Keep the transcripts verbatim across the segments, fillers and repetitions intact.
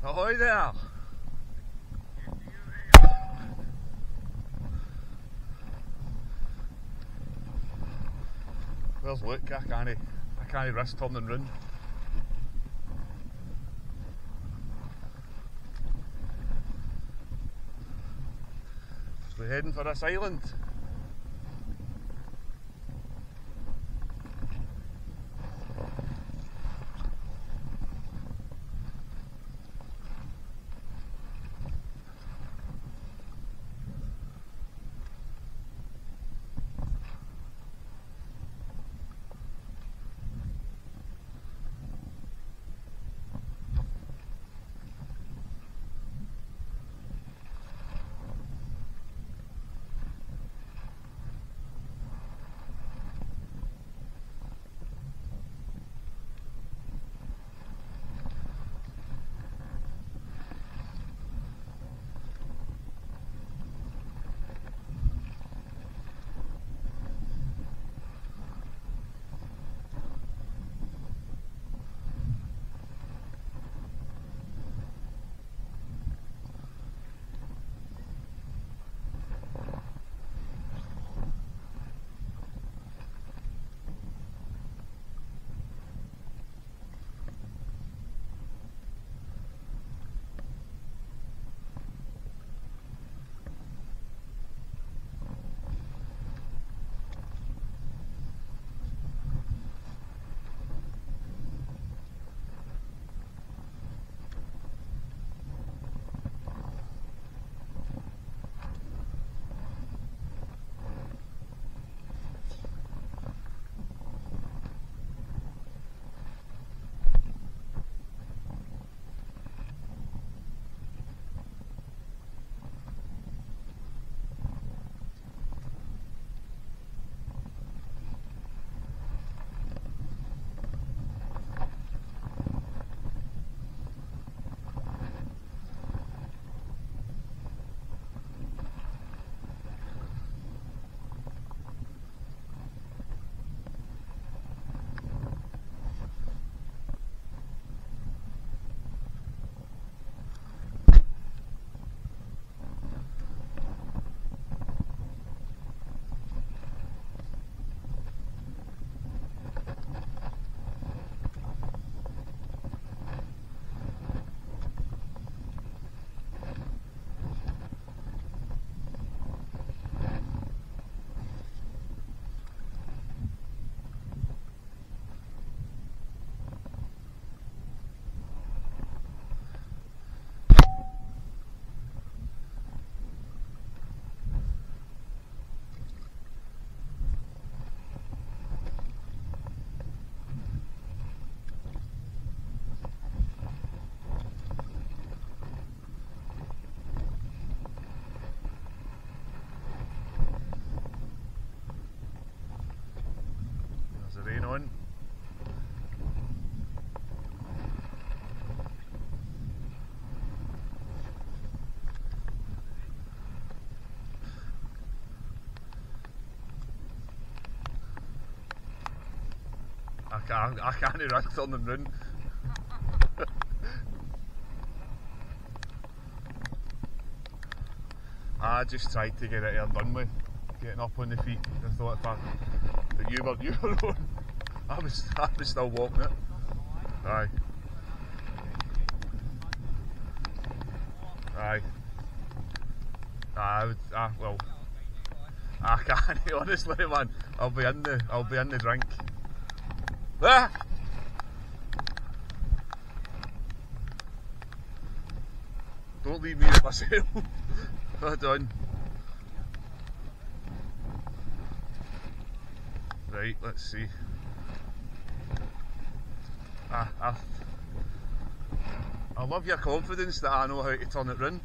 Ahoy there! Where's Luke? I can't, I can't risk turning round. We're heading for this island. Rain on. I can't, I can't run turning round. I just tried to get it here done with, getting up on the feet. I thought if I, but you were, you were on. I was, I was still walking it. Aye. Aye. I would, ah, well, I can't, honestly, man. I'll be in the, I'll be in the drink. Ah! Don't leave me to myself. Hold on. Right, let's see. I, I, I love your confidence that I know how to turn it round.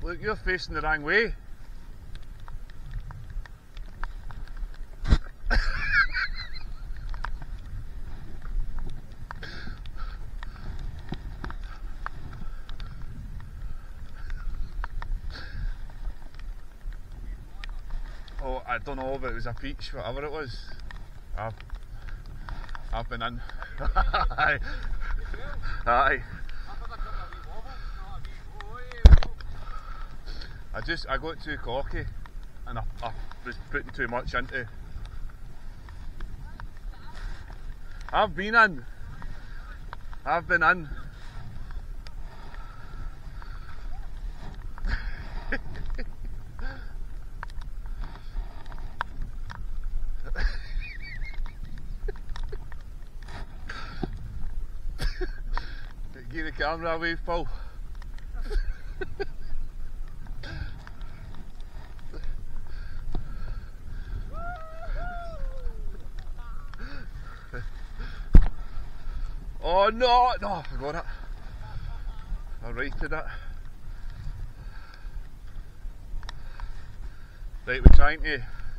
Look, you're facing the wrong way. Oh, I don't know if it was a peach, whatever it was. I've, I've been in. Aye. Aye. I just, I got too cocky and I, I was putting too much into. I've been in. I've been in. Give the camera away, Paul. Oh no, no, I got it. I righted it. Right, we're trying to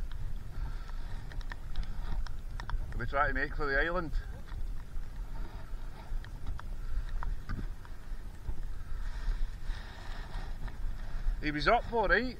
we're trying to make for the island. He was up all right.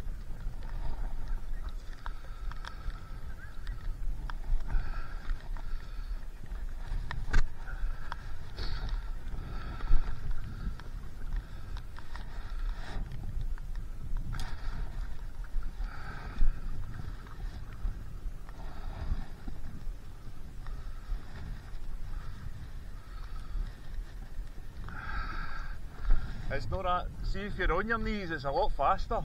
It's not that, see if you're on your knees it's a lot faster.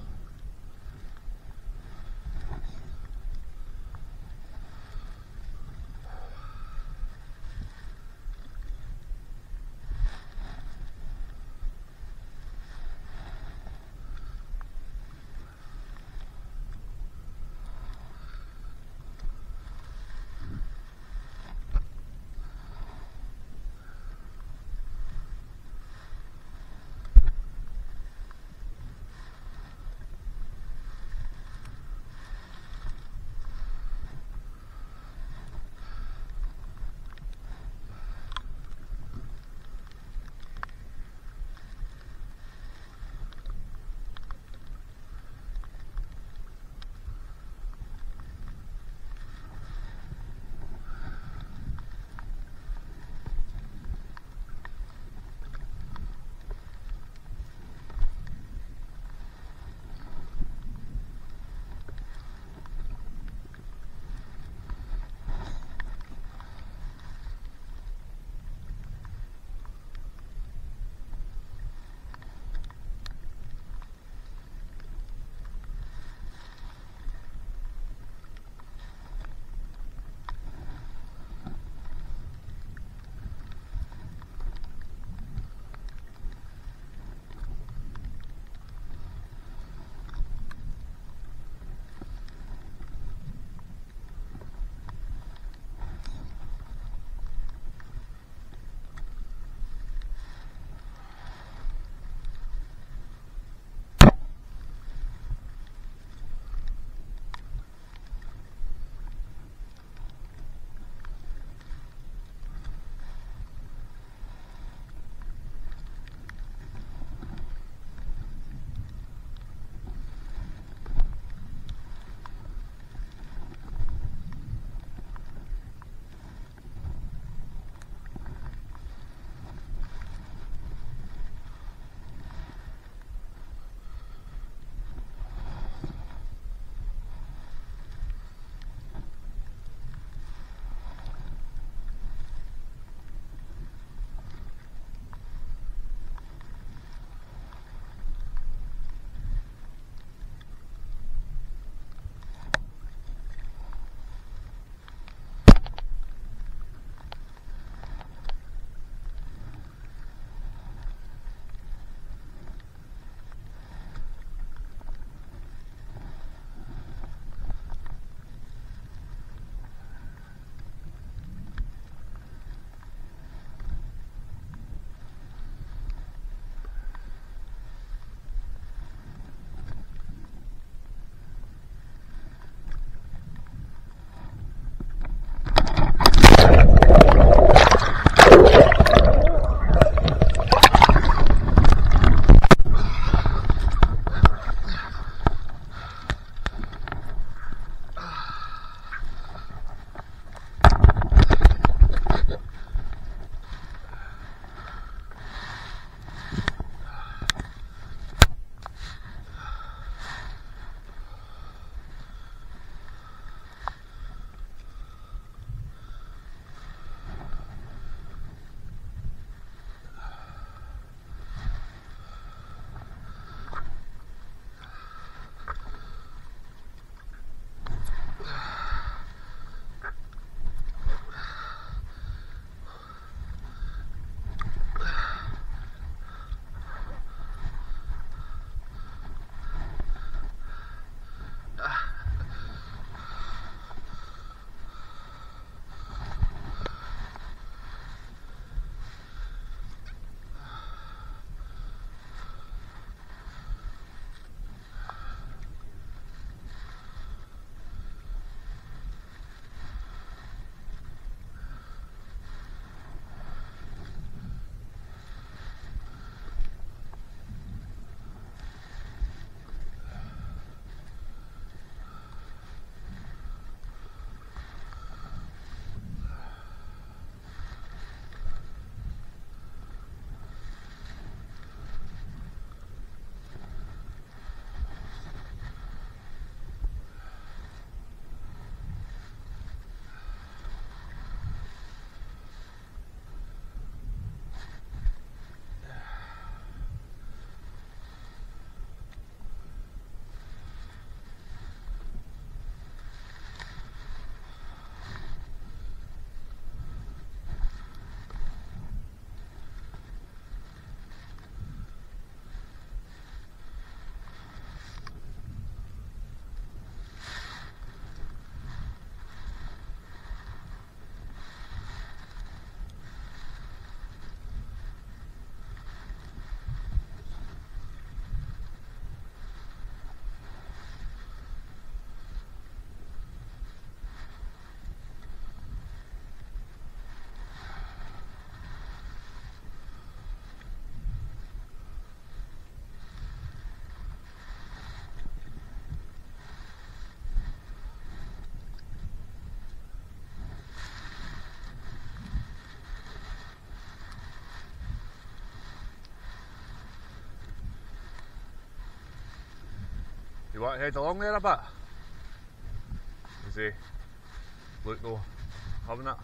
You want to head along there a bit? Is he? Look though, having it.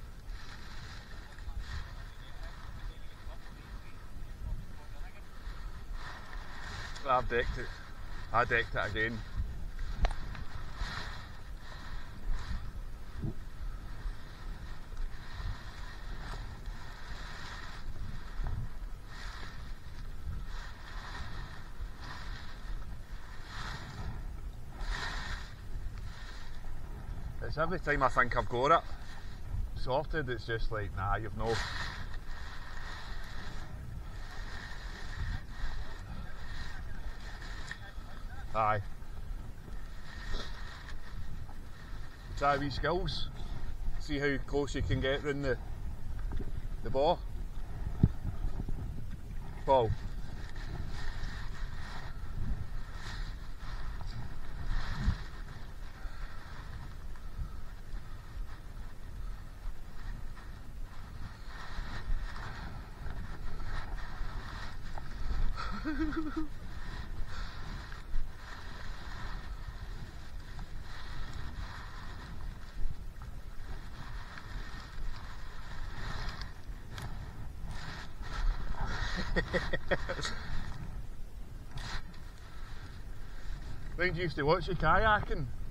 I've decked it. I decked it again. It's every time I think I've got it sorted, it's just like, nah, you've no. Aye. Try wee skills. See how close you can get round the the ball. Ball. When you used to watch you kayaking?